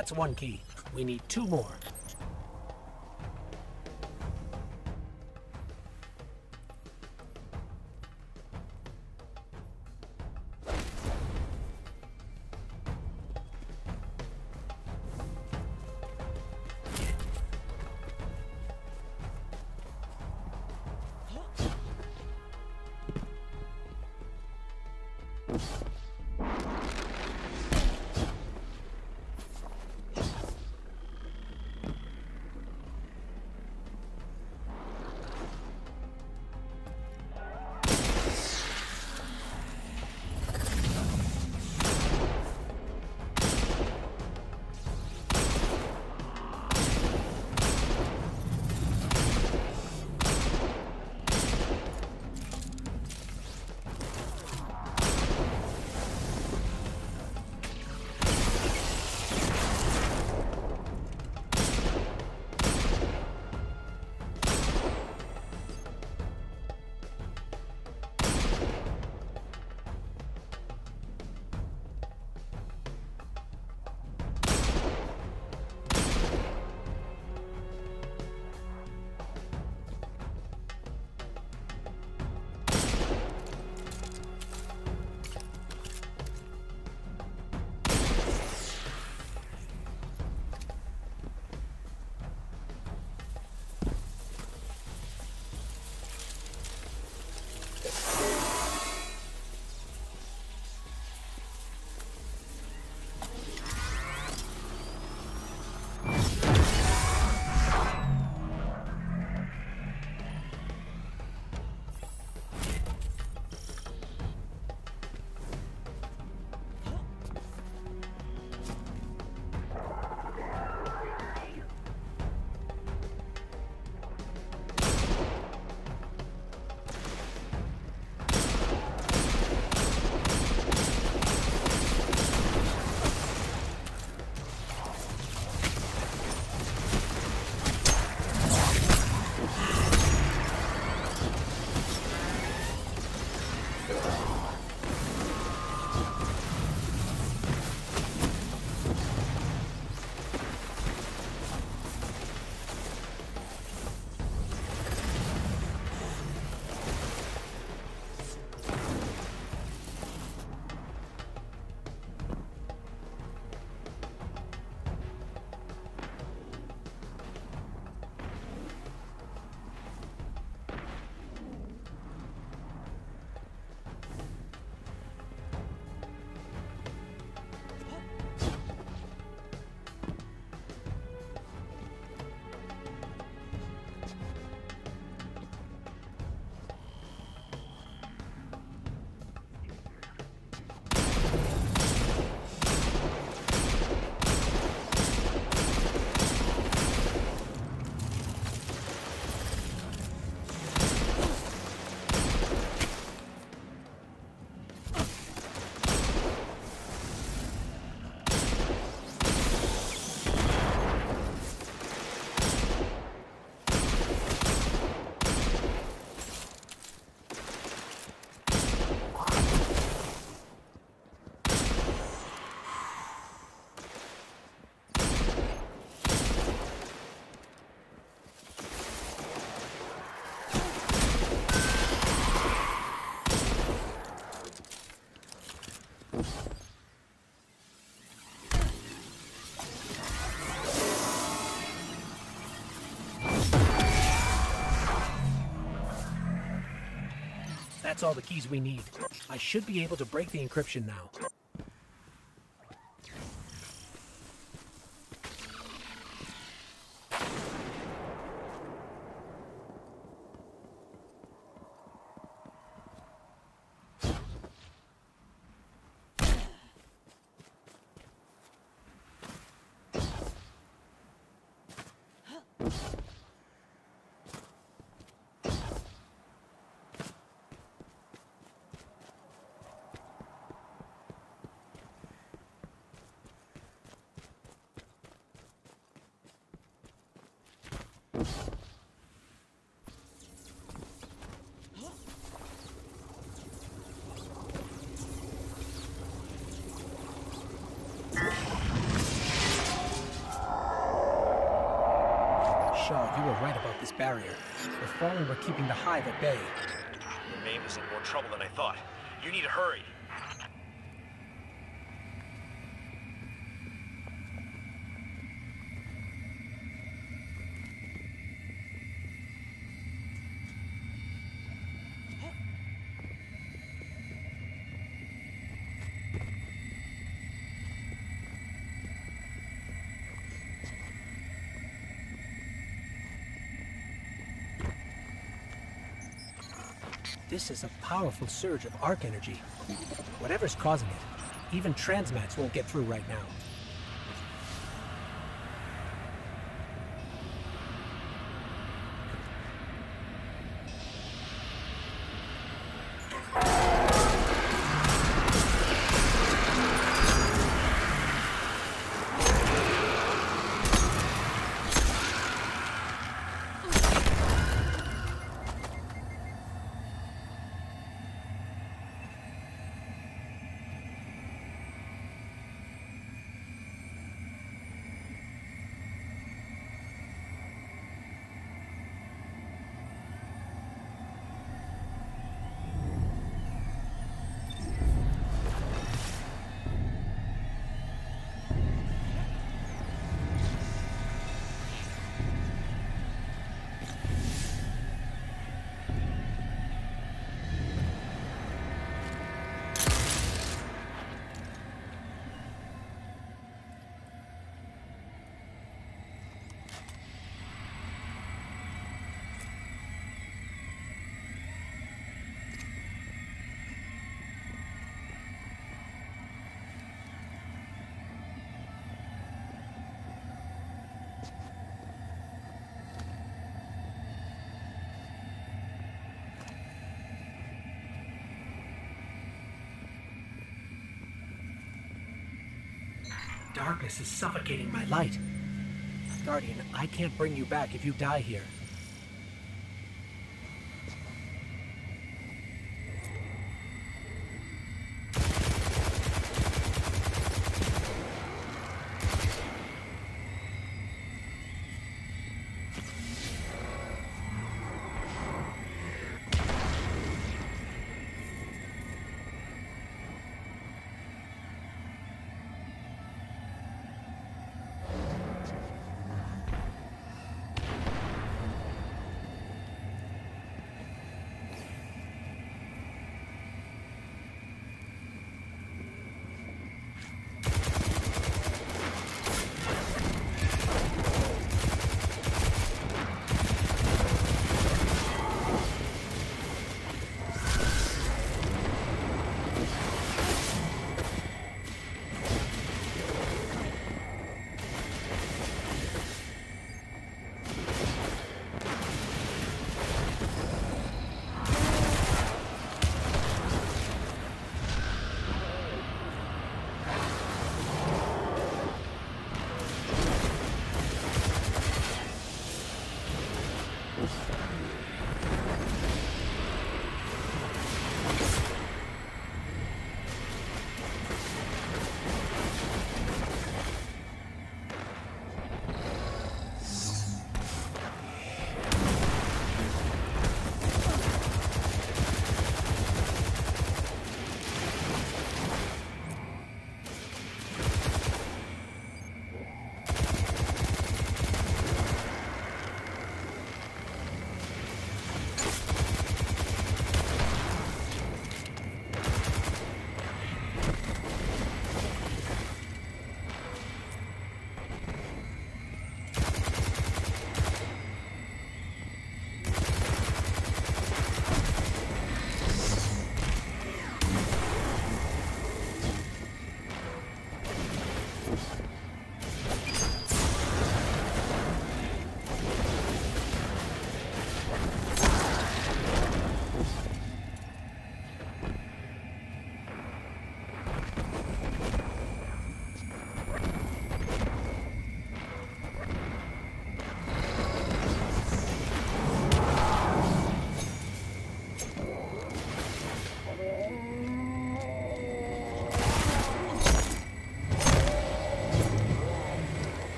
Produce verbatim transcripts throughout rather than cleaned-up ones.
That's one key. We need two more. That's all the keys we need. I should be able to break the encryption now. Shaw, you were right about this barrier. The Fallen were keeping the Hive at bay. The Maeve is in more trouble than I thought. You need to hurry. This is a powerful surge of arc energy. Whatever's causing it, even transmats won't get through right now. Darkness is suffocating my light. Guardian, I can't bring you back if you die here.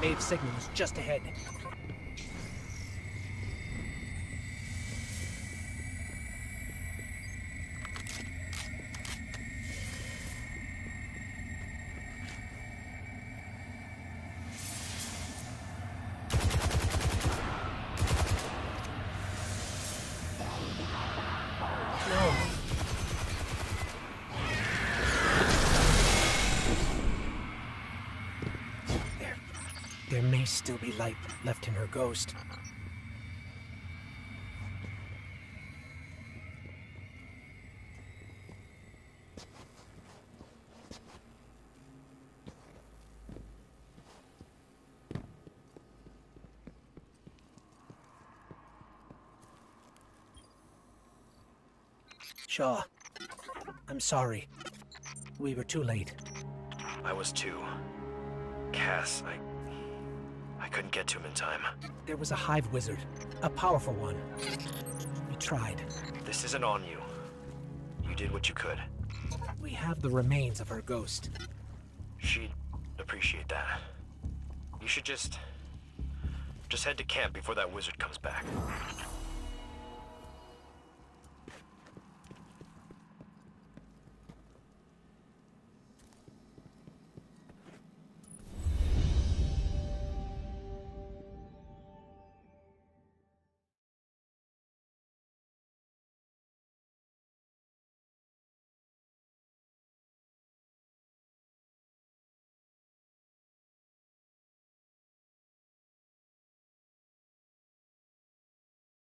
Maeve's signal is just ahead. There may still be light left in her ghost. Shaw, I'm sorry. We were too late. I was too. Cass, I... I couldn't get to him in time. There was a hive wizard, a powerful one. We tried. This isn't on you. You did what you could. We have the remains of her ghost. She'd appreciate that. You should just... just head to camp before that wizard comes back.